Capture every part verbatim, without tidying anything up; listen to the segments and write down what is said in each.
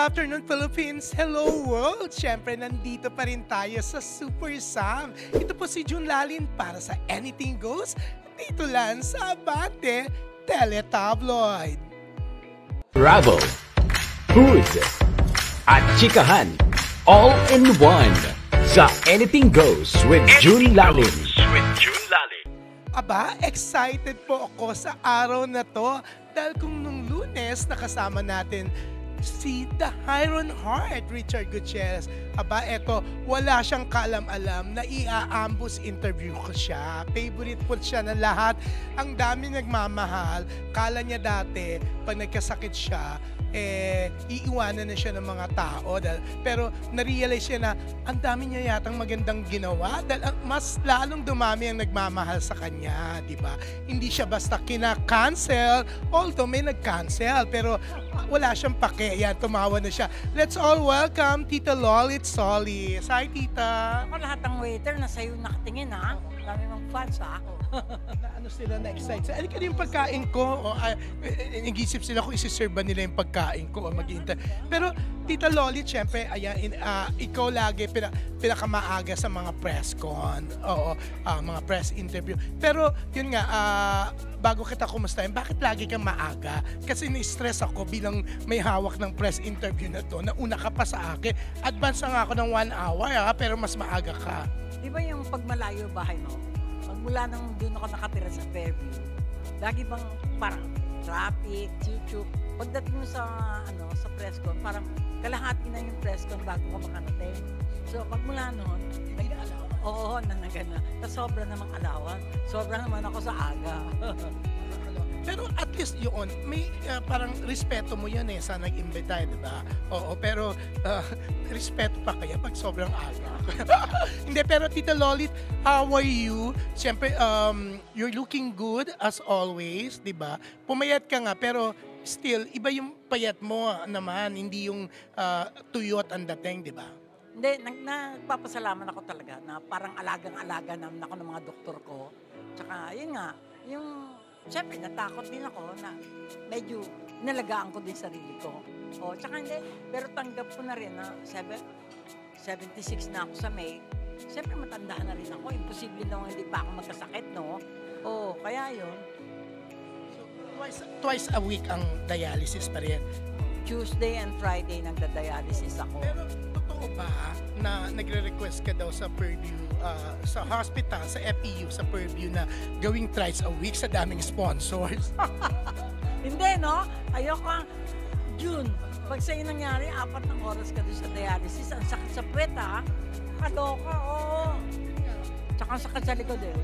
afternoon, Philippines! Hello, world! Siyempre, nandito pa rin tayo sa Super Sam. Ito po si June Lalin para sa Anything Goes, dito lang sa Abante Teletabloid. Bravo! Food! At chikahan, all in one. Sa Anything Goes with June Lalin. With June Lalin. Aba, excited po ako sa araw na to dahil kung nung Lunes nakasama natin si The Iron Heart, Richard Gutierrez. Aba, eto, wala siyang kaalam-alam na i-aambus interview ko siya. Favorite po siya ng lahat. Ang dami nagmamahal. Kala niya dati, pag nagkasakit siya, eh, iiwanan na siya ng mga tao. Dahil, pero narealize siya na ang dami niya yatang magandang ginawa dahil mas lalong dumami ang nagmamahal sa kanya, di ba? Hindi siya basta kina-cancel, although may nag-cancel, pero wala siyang pake. Yan, tumawa na siya. Let's all welcome Tita Lolit Solis. Hi, Tita! Ako lahat ng waiter na sa'yo nakatingin, ha? Dami mong fans, ha? na ano sila na-excite. So, alika yung pagkain ko. O, uh, nag-isip sila kung isi-serve ba nila yung pagkain ko o mag-iintay. Pero, Tita Lolit, syempre, ayan, in, uh, ikaw lagi pina, pinakamaaga sa mga press con. Oo, uh, mga press interview. Pero, yun nga, uh, bago kita kumustahin, bakit lagi kang maaga? Kasi ni-stress ako bilang may hawak ng press interview na to. Nauna ka pa sa akin. Advance na nga ako ng one hour, ha? Pero mas maaga ka. Di ba yung pagmalayo bahay mo? Magmula nang doon ako nakatira sa Fairview, lagi bang parang traffic, chuchuk. Pagdating mo sa, ano, sa presscon, parang kalahati na yung presscon bago ka makarating. So, pagmula noon, nag-alawan. Oo, nanaga na. Tapos sobra namang alawan. Sobra naman ako sa aga. Pero at least yun, may uh, parang respeto mo yan eh sa nag-imbita, di ba? Oo, pero uh, respeto pa kaya pag sobrang aga. Hindi, pero Tita Lolit, how are you? Siyempre, um, you're looking good as always, di ba? Pumayat ka nga, pero still, iba yung payat mo naman, hindi yung uh, tuyot ang dating, di ba? Hindi, nag, nagpapasalamat ako talaga na parang alagang-alaga naman ako ng mga doktor ko. Tsaka, yun nga, yung siyempre, natakot din ako na medyo nalagaan ko din sarili ko. O, tsaka hindi, pero tanggap ko na rin na seventy-six na ako sa May. Siyempre, matandaan na rin ako. Imposible naman hindi pa ako magkasakit, no? O, kaya yun. So, twice, twice a week ang dialysis pa rin. Tuesday and Friday nagda-dialysis ako. Pero totoo ba na nagre-request ka daw sa Purview, uh, sa hospital, sa F E U, sa Purview na gawing thrice a week sa daming sponsors? Hindi, no? Ayoko. June, pag sa'yo nangyari, apat ng oras ka doon sa dialysis, ang sakit sa puwet, ha? Kaloka, oo. Tsaka ang sakit sa likod, eh.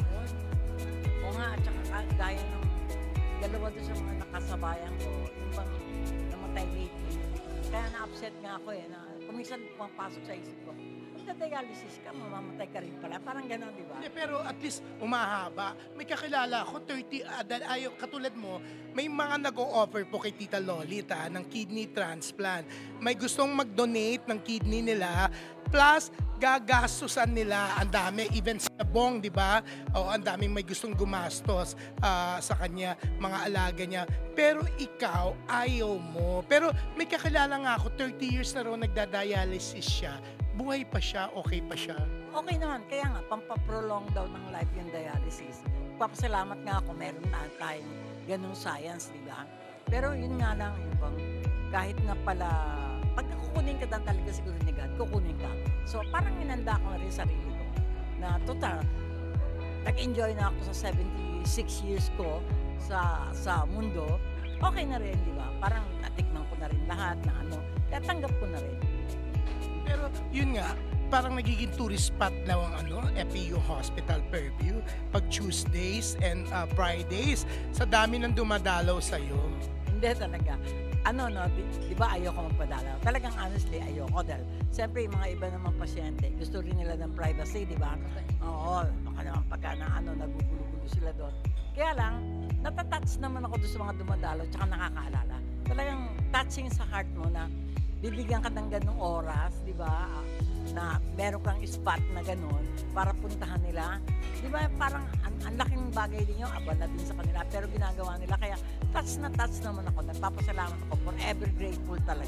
Oo nga, tsaka gaya ng dalawa doon sa mga nakasabayan ko, yung bang namatay lately. Kaya na-upset nga ako, eh, na kuminsan pumapasok sa isip ko, magda-dialysis ka, mamamatay ka rin pala. Parang gano'n, di ba? Yeah, pero at least umahaba. May kakilala ako, thirty, uh, dahil ayaw, katulad mo, may mga nag-o-offer po kay Tita Lolita ng kidney transplant. May gustong mag-donate ng kidney nila, plus gagastusan nila ang dami, even sa bong, di ba? O ang daming may gustong gumastos uh, sa kanya, mga alaga niya. Pero ikaw, ayaw mo. Pero may kakilala nga ako, thirty years na raw nagda-dialysis siya. Buhay pa siya, okay pa siya. Okay naman, kaya nga, pampaprolong daw ng life yung dialysis. Papasalamat nga ako, meron na tayong ganung science, di ba? Pero yun nga lang, yung bang, kahit na pala, pag kukunin ka dan talaga siguro ni God, kukunin ka. So parang inanda ko na rin sarili ko, na total, nag-enjoy na ako sa seventy-six years ko sa sa mundo, okay na rin, di ba? Parang natikman ko na rin lahat na ano, kaya tanggap ko na rin. Pero yun nga, parang nagiging tourist spot na ang ano, F E U Hospital Purview pag Tuesdays and uh, Fridays. Sa dami ng dumadalaw sa'yo. Hindi talaga. Ano, no, di, di ba ayoko magpadalaw? Talagang honestly, ayoko. Dahil siyempre, yung mga iba naman pasyente, gusto rin nila ng privacy, di ba? Oo, baka naman pagka na ano, nagugulo-gulo sila doon. Kaya lang, natatouch naman ako doon sa mga dumadalaw tsaka nakakaalala. Talagang touching sa heart mo na bibigyan ka ng ganong oras, di ba? Na meron kang spot na ganon para puntahan nila. Di ba parang ang, ang laking bagay din yung abala din sa kanila pero ginagawa nila. Kaya touch na touch naman ako. Nagpapasalamat ako. Forever grateful talaga.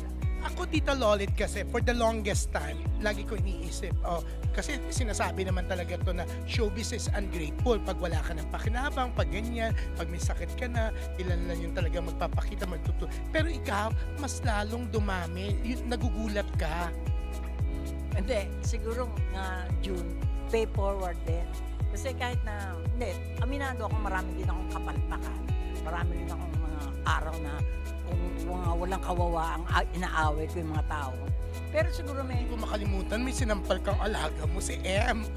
Ako, Tita Lolit, kasi for the longest time, lagi ko iniisip, oh, kasi sinasabi naman talaga to na showbiz is ungrateful. Pag wala ka ng pakinabang, pag ganyan, pag may sakit ka na, ilan lang yung talaga magpapakita, magtutu. Pero ikaw, mas lalong dumami, yun, nagugulat ka. Hindi, siguro nga June, pay forward din. Kasi kahit na, hindi, aminado ako, marami din akong kapalpakan. Marami din akong mga araw na kung mga walang kawawa ang a- inaaway ko yung mga tao. Pero siguro may... Hindi ko makalimutan, may sinampal kang alaga mo, si M.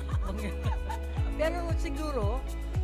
Pero siguro,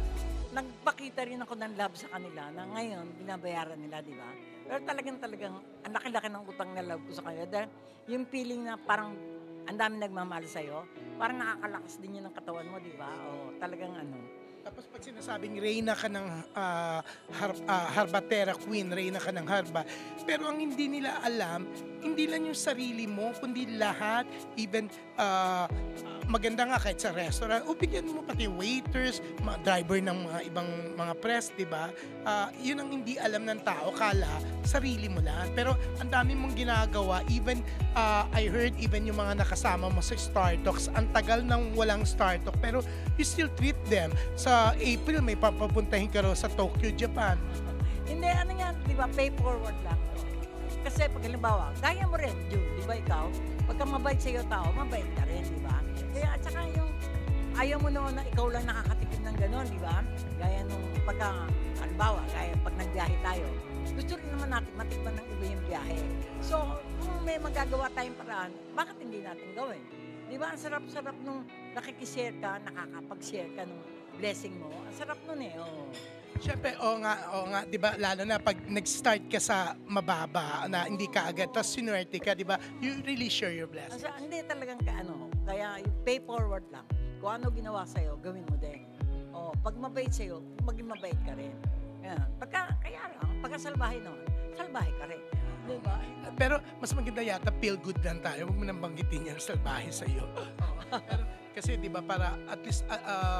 nagpakita rin ako ng love sa kanila na ngayon, binabayaran nila, di ba? Pero talagang talagang, ang laki-laki ng utang na love ko sa kanila. Dahil yung feeling na parang ang dami nagmamahal sa'yo, parang nakakalakas din yun ng katawan mo, di ba? O talagang ano. Tapos pag sinasabing reyna ka ng ah, har- ah, harbatera queen, reyna ka ng harba, pero ang hindi nila alam, hindi lang yung sarili mo, kundi lahat, even ah, maganda nga kahit sa restaurant, o bigyan mo pati waiters, mga driver ng mga ibang mga press, di ba? Ah, yun ang hindi alam ng tao, kala sarili mo lang. Pero ang dami mong ginagawa, even ah, I heard even yung mga nakasama mo sa Star Talks, ang tagal nang walang Star Talk, pero you still treat them. Sa April, may papapuntahin ka raw sa Tokyo, Japan. Hindi, ano yan, di ba, pay forward lang. Kasi pag halimbawa, gaya mo rin, June, di ba ikaw, pagka mabait sa'yo tao, mabait ka rin, di ba? Kaya at saka yung, ayaw mo noon na ikaw lang nakakatikim ng gano'n, di ba? Gaya nung pagka, halimbawa, gaya pag nagbiyahe tayo, gusto rin naman natin matikman ng iba yung biyahe. So, kung may magagawa tayong paraan, bakit hindi natin gawin? Di ba, ang sarap-sarap nung nakikishare ka, nakakapag-share ka nung blessing mo. Ang sarap nun eh, oo. Siyempre, oo nga, oo nga, di ba, lalo na pag nag-start ka sa mababa, na hindi ka agad, tapos sinuwerte ka, di ba, you really share your blessing. Asa, hindi talagang ka, ano, kaya yung pay forward lang. Kung ano ginawa sa'yo, gawin mo din. O, pag mabait sa'yo, maging mabait ka rin. Yan. Pagka, kaya lang, pagka salbahe naman, salbahe ka rin. Di ba? Pero mas maganda yata, feel good lang tayo. Huwag mo nang banggitin yung salbahe sa'yo. Pero, kasi di ba, para at least, uh, uh,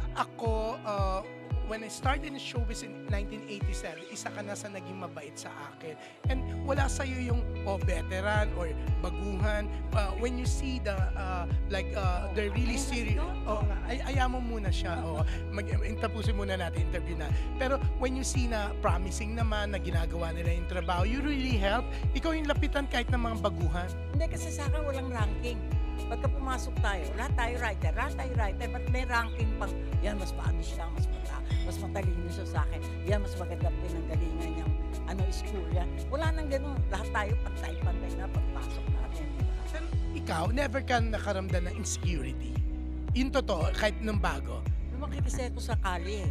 ako, uh, when I started in showbiz in nineteen eighty-seven, isa ka na sa naging mabait sa akin. And wala sa'yo yung oh, veteran or baguhan. Uh, when you see the, uh, like, uh, they're really serious. Oh, nga, ay, ayaw mo muna siya. Oh, mag, tapusin muna natin interview na. Pero when you see na promising naman, na ginagawa nila yung trabaho, you really help. Ikaw yung lapitan kahit ng mga baguhan. Hindi, kasi sa akin walang ranking. Pagka pumasok tayo, lahat tayo writer, lahat tayo writer, but may ranking pang, yan, mas paano siya, mas mata, mas matalino siya sa akin, yan, mas maganda pinanggalingan niyang, ano, school yan. Wala nang ganun, lahat tayo pantay-pantay na pagpasok natin. Pero ikaw, never ka nakaramdam ng insecurity. Yung totoo, kahit nung bago. Lumaki kasi ako sa kali eh.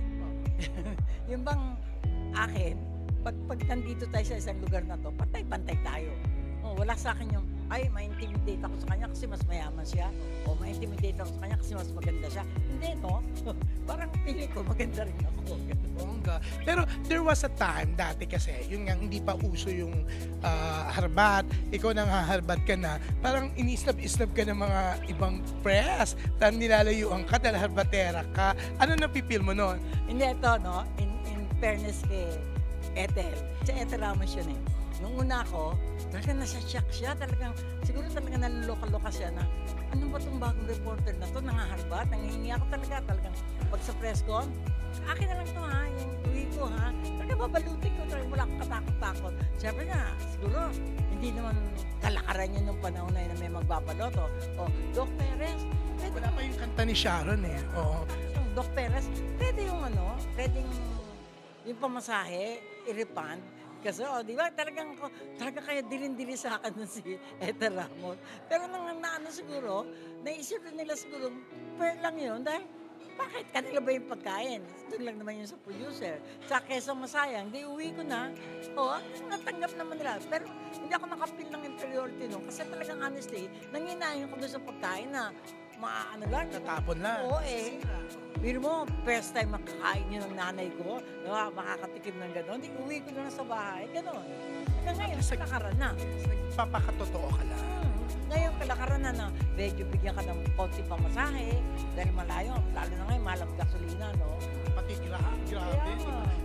Yung bang akin, pag, pag nandito tayo sa isang lugar na to, pantay-pantay tayo. Oh, wala sa akin yung, ay, ma-intimidate ako sa kanya kasi mas mayaman siya. O ma-intimidate ako sa kanya kasi mas maganda siya. Hindi, no? Parang pili ko, maganda rin ako. Bongga. Pero there was a time dati kasi, yun nga, hindi pa uso yung ah, harbat. Ikaw nang haharbat ka na. Parang inisnab-isnab ka ng mga ibang press. Tapos nilalayuan ka dahil harbatera ka. Ano napipil mo noon? Hindi, ito, no? In, in fairness kay Ethel. Si Ethel Ramos yun eh. Nung una ako, talagang nasa-shock siya. Talagang, siguro talagang naluloka-loka siya na, ano ba itong bagong reporter na to? Nangaharbat, nangihingi ako talaga. Talagang, pag sa press con, akin na lang to ha, yung tuwi ko ha. Talagang babalutin ko, talagang wala akong katakot-takot. Siyempre nga, siguro, hindi naman kalakaran yun nung panahon na yun na may magbabalot. O, o Doc Perez, pwede Wala pa yung kanta ni Sharon eh. Oo. yung Doc Perez, pwede yung ano, pwede yung, yung pamasahe, i-refund. Kasi, oh, di ba, talagang, talaga kaya dilin-dili sa akin na si Ethel Ramos. Pero nang naano siguro, naisip rin nila siguro, fair lang yun, dahil bakit? Kanila ba yung pagkain? Doon lang naman yun sa producer. Sa kesa masayang, di uwi ko na. O, oh, natanggap naman nila. Pero hindi ako nakapil ng inferiority nun. Kasi talagang honestly, nanginahin ko doon sa pagkain na maano lang. Natapon lang. Oo eh. Biro mo, first time makakain yun ng nanay ko, diba, makakatikim ng gano'n, di uwi ko na sa bahay, gano'n. Hanggang ngayon, kalakaran na. Papakatotoo ka lang. Hmm. Ngayon, kalakaran na na, medyo bigyan ka ng konti pamasahe, dahil malayo, lalo na ngayon, mahal ang gasolina, no? Pati gra grabe. Kaya Diba? nga. Pero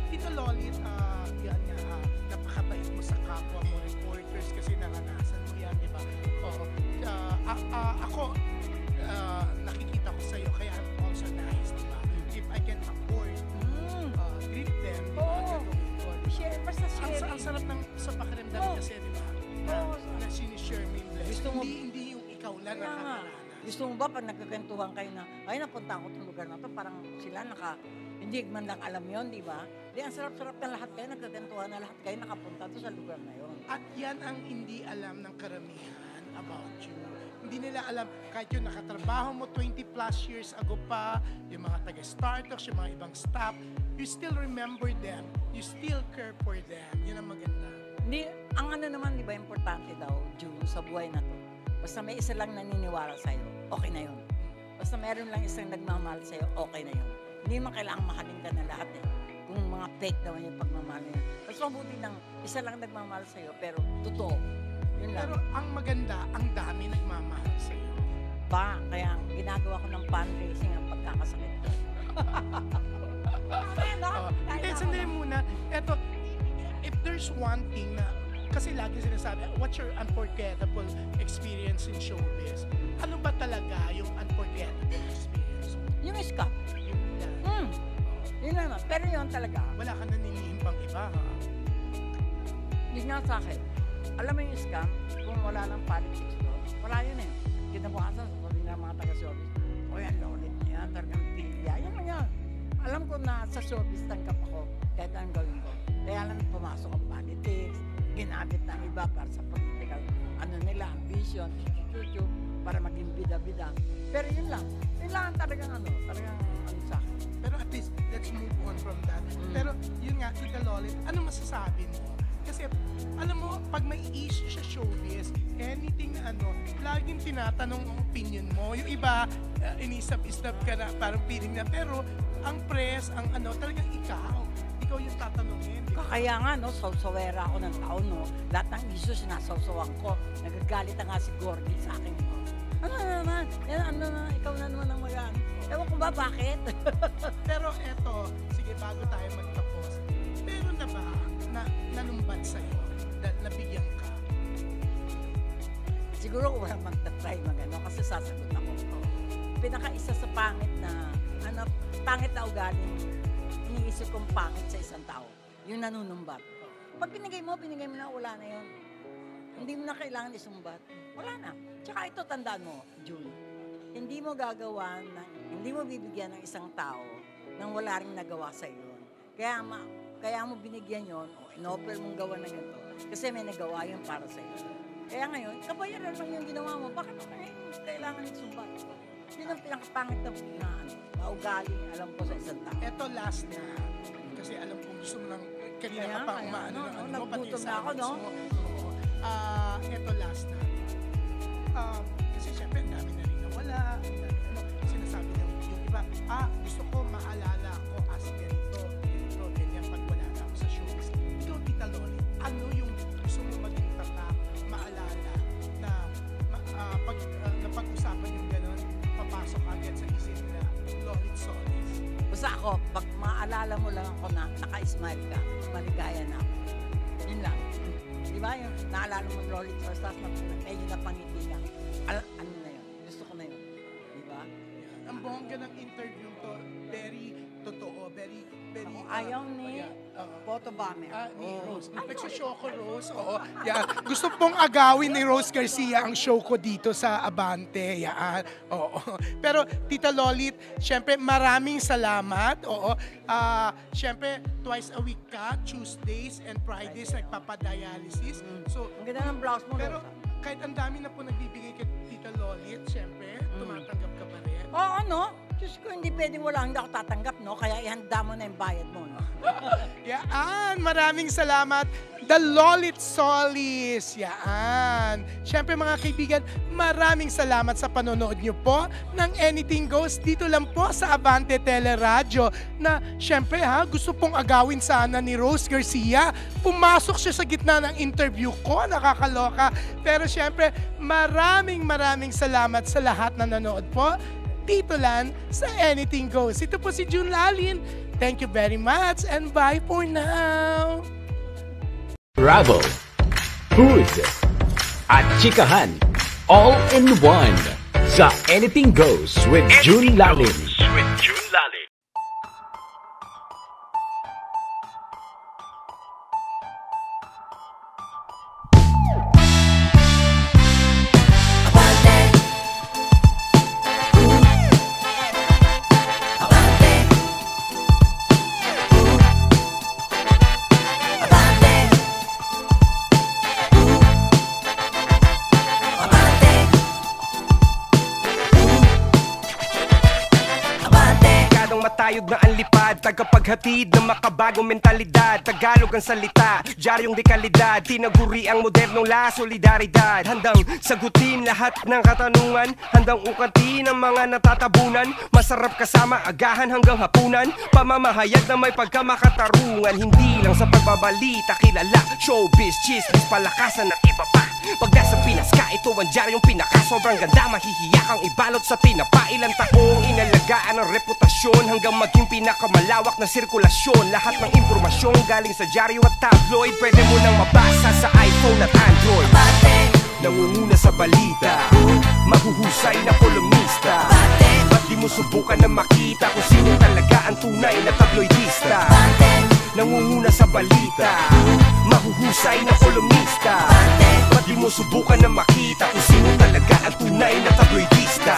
Tito Lolit, ah, yan nga, ah, napakabait mo sa kapwa mo reporters kasi naranasan mo yan, di ba? Oo. Ah, ah, ah, ako, ah, nakikita ko sa'yo, kaya I'm also nice, di ba? If I can afford, Mm. uh, treat them, di ba? Oo. Gagawin ko, di ba? Share, basta Ang, sharing. sa- ang sarap ng sa pakiramdam Oo. kasi, di ba? Na, Oo. na sinishare mo yung blessing. Gusto mo- Hindi, hindi yung ikaw lang Kaya nga, nakakaranas. gusto mo ba pag nagkakantuhan kayo na, ay napunta ako sa lugar na to, parang sila naka, hindi man lang alam yon, di ba? Di, ang sarap-sarap na lahat kayo, nagkakantuhan na lahat kayo nakapunta to sa lugar na yon. At yan ang hindi alam ng karamihan about you. Hindi nila alam, kahit yung nakatrabaho mo twenty plus years ago pa, yung mga taga-Starbucks, yung mga ibang staff, you still remember them, you still care for them. Yun ang maganda. Hindi, ang ano naman, di ba, importante daw, June, sa buhay na to. Basta may isa lang naniniwala sa'yo, okay na yun. Basta meron lang isang nagmamahal sa'yo, okay na yun. Hindi man kailangang mahalin ka na lahat eh. Kung mga fake naman yung pagmamahal na yun. Basta mabuti lang, isa lang nagmamahal sa'yo, pero totoo. Yun lang. Pero ang maganda, ang dami nagmamahal sa'yo. Ba, kaya ang ginagawa ko ng fundraising ang pagkakasakit ko. Ano? Oh, Kahit hindi, ako sandali lang. muna. Eto, if there's one thing na, kasi lagi sinasabi, what's your unforgettable experience in showbiz? Ano ba talaga yung unforgettable experience mo? Yung scam. Yung, yan. Hmm. Yun naman. Pero yun talaga, Wala ka nanilihim pang iba, ha? yun nga sa akin. Alam mo yung scam, kung wala ng politics doon, wala yun eh. Kinabukasan, sasabihin ng mga taga-showbiz, o yan, lolit na yan, talagang pilya. Yan lang yan. Alam ko na sa showbiz tanggap ako, kahit anong gawin ko. Kaya lang pumasok ang politics, ginamit ng iba para sa political, ano nila, ambition, chuchu para maging bida-bida. Pero yun lang. Yun lang talagang ano, talagang ano sa akin. Pero at least, let's move on from that. Mm. Pero yun nga, Tita Lolit, ano masasabi mo? Kasi, alam mo, pag may issue sa showbiz, anything na ano, laging tinatanong ang opinion mo. Yung iba, uh, inisap-isap ka na, parang feeling na, pero ang press, ang ano, talagang ikaw. Ikaw yung tatanungin. di ba? Kaya nga, no, sawsawera ako ng taon, no. Lahat ng issues sinasawsawan ko. Nagagalit na nga si Gordy sa akin. Ano na naman? Yan, ano na, ikaw na naman ang mag-ano. Ewan ko ba bakit? Pero eto, sige, bago tayo magtapos, meron na ba na nanumbat sa'yo dahil nabigyan ka? Siguro ko walang magta-try mag-ano kasi sasagot ako. Pinaka-isa sa pangit na, ano, pangit na ugaling iniisip kong pangit sa isang tao. Yung nanunumbat. Pag binigay mo, binigay mo na, wala na yun. Hindi mo na kailangan isumbat. Wala na. Tsaka ito, tandaan mo, June. Hindi mo gagawa, ng, hindi mo bibigyan ng isang tao nang wala rin nagawa sa iyo. Kaya, ma, kaya mo binigyan yon o in-offer mong gawa na yun to. Kasi may nagawa yun para sa iyo. Kaya ngayon, kabayaran lang yung ginawa mo. Bakit mo ngayon kailangan isumbat? Yun ang pinakapangit na, na ano, na ugali, alam ko sa isang tao. Eto last na, kasi alam kong gusto mo lang, kanina Kaya, ka pa kaya, umaano no, ng no, ano mo, pati nagutom sa na ako, no? mo. Oo. Ah, eto last na. Um, kasi syempre, ang dami na rin nawala, ang dami, ano, sinasabi ng yung iba, ah, gusto ko maalala ko as ganito, ganito, ganyan, pag wala na ako sa showbiz. Ikaw, Tita Lolit, ano yung gusto mo maging tatak, maalala, na ma, ah, pag ah, napag-usapan yung gano'n, papasok agad sa isip na Lolit Solis. Basta ako, pag maalala mo lang ako na naka-smile ka, maligaya na ako. Yun lang. Di ba? Yung naalala mo Rolling Stars, tapos na, medyo napangiti ka. Al ano na yun? Gusto ko na yun. Di ba? Yan. Ang bongga ng interview to, very totoo, very, very... Ako, ah, ayaw ni yeah, ah, Photo Bomber. Ah, ni Oh. Rose. Nagsashow ko, Rose. Oo. Yan. Gusto pong agawin ni Rose Garcia ang show ko dito sa Abante. Yan. Oo. Pero, Tita Lolit, syempre, maraming salamat. Oo. Ah, syempre, twice a week ka, Tuesdays and Fridays, Friday, nagpapadialysis. So, Ang ganda ng blouse mo. pero Rosa. kahit ang dami na po nagbibigay kay Tita Lolit, syempre, tumatanggap ka pa rin. Oo, ano? Diyos ko, hindi pwedeng wala, hindi ako tatanggap, no? Kaya ihanda mo na yung bayad mo, no? Yaan, maraming salamat. The Lolit Solis. Yaan. Siyempre mga kaibigan, maraming salamat sa panonood niyo po ng Anything Goes dito lang po sa Abante Teleradyo na siyempre ha, gusto pong agawin sana ni Rose Garcia. Pumasok siya sa gitna ng interview ko, nakakaloka. Pero siyempre, maraming maraming salamat sa lahat na nanood po. titulan sa Anything Goes. Ito po si June Lalin. Thank you very much and bye for now. Bravo, Hood, at Chikahan, all in one. Sa Anything Goes with June Lalin. With June Lalin. Tayog na ang lipad, tagapaghatid ng makabagong mentalidad. Tagalog ang salita, diyaryong dekalidad. Tinaguri ang modernong la solidaridad. Handang sagutin lahat ng katanungan, handang ukatin ang mga natatabunan. Masarap kasama agahan hanggang hapunan, pamamahayag na may pagkamakatarungan. Hindi lang sa pagbabalita kilala, showbiz, chismis, palakasan at iba pa. Pag nasa Pinas ka, ito ang diyaryong pinaka. Sobrang ganda, mahihiyak ang ibalot sa tinapa. Ilang taong inalagaan ang reputasyon hanggang maging pinakamalawak na sirkulasyon. Lahat ng impormasyon galing sa dyaryo at tabloid, pwede mo nang mabasa sa iPhone at Android. Nangunguna sa balita, mahuhusay na kolumnista. Ba't di mo subukan na makita kung sino talaga ang tunay na tabloidista? Nangunguna sa balita, mahuhusay na kolumnista. Ba't di mo subukan na makita kung sino talaga ang tunay na tabloidista?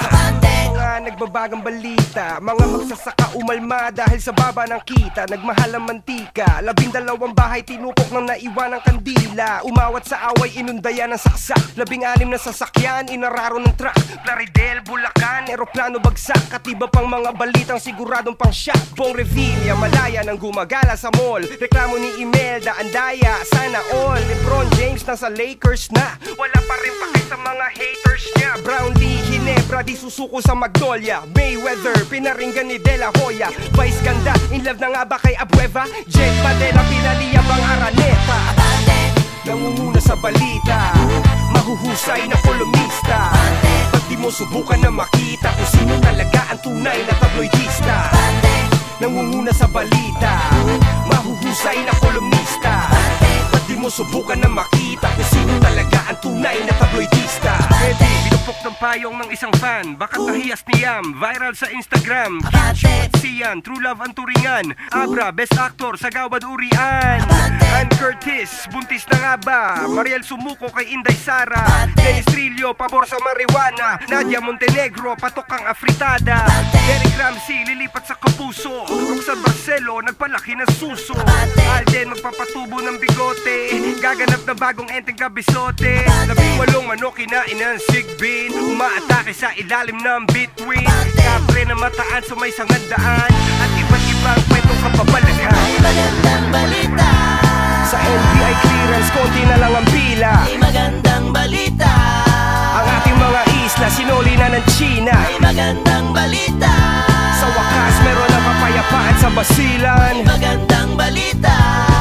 Mga nagbabagang balita, mga magsasaka umalma dahil sa baba ng kita. Nagmahal ang mantika, labing dalawang bahay tinupok ng naiwan ng kandila. Umawat sa away, inundayan ng saksak. Labing anim na sasakyan, inararo ng truck. Plaridel, Bulacan, eroplano bagsak. At iba pang mga balitang siguradong pang shock. Bong Revilla, malaya nang gumagala sa mall. Reklamo ni Imelda, Andaya, sana all. Lebron James nasa Lakers na, wala pa rin pake sa mga haters niya. Brownlee, Ginebra, di susuko sa Magnolia. Mayweather, pinaringgan ni De La Hoya. Vice ganda, in love na nga ba kay Abueva? Jet Padera, pinaliya bang Araneta? Nangunguna sa balita, mahuhusay na kolumnista. Ba't di mo subukan na makita kung sino talaga ang tunay na tabloidista? Nangunguna sa balita, mahuhusay na kolumnista. Ba't di mo subukan na makita kung sino talaga ang tunay na tabloidista? Eddie, binupok ng payong ng isang fan, bakit nahiyas niyam, viral sa Instagram. Kitcho at Sian, True Love ang turingan. Abra, Best Actor sa Gawad Urian. Ann Curtis, buntis na nga ba? Mariel sumuko kay Inday Sara. Dennis Trillo, pabor sa marijuana. Nadia Montenegro, patok ang afritada. Derek Ramsey, lilipat sa Kapuso. Roxanne Barcelo, nagpalaki ng suso. Alden, magpapatubo ng bigote. Gaganap na bagong enteng kabisote. Labing walong manok kinain ng sigbin. Umaatake sa ilalim ng between. Kapre na mataan sa may sangandaan. At iba't ibang kwentong kapabalaghan. May magandang balita. Sa N B I clearance, konti na lang ang pila. May magandang balita. Ang ating mga isla, sinuli na ng China. May magandang balita. Sa wakas, meron ng kapayapaan sa Basilan. May magandang balita.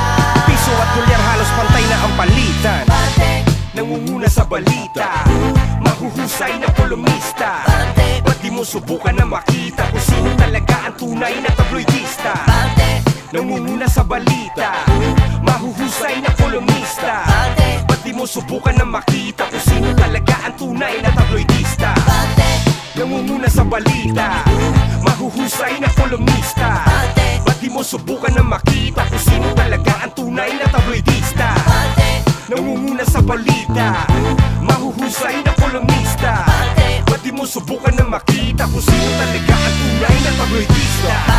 Piso at dolyar halos pantay na ang palitan. Bate, Nangunguna sa balita, mahuhusay na kolumnista. bate, Ba't di mo subukan na makita kung sino talaga ang tunay na tabloidista? bate, Nangunguna sa balita, mahuhusay na kolumnista. bate, Ba't di mo subukan na makita kung sino talaga ang tunay na tabloidista? bate, Nangunguna sa balita, mahuhusay na kolumnista. bate, Ba't di mo subukan na makita kung sino talaga ang tunay na tabloidista? bate, Nangunguna sa balita, mahuhusay na kolumnista. bate, Ba't di mo subukan na makita kung sino talaga ang tunay na tabloidista?